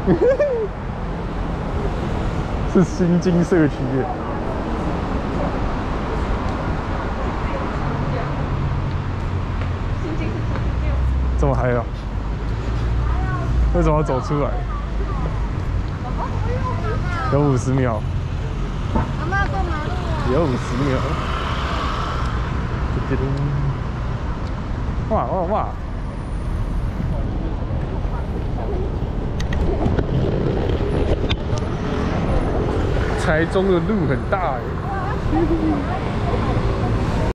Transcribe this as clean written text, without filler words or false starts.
是新津社区耶。这么嗨啊？为什么要走出来？有50秒。 阿嬷过马路哦。 有50秒。叮叮。哇哇哇！台中的路很大哎。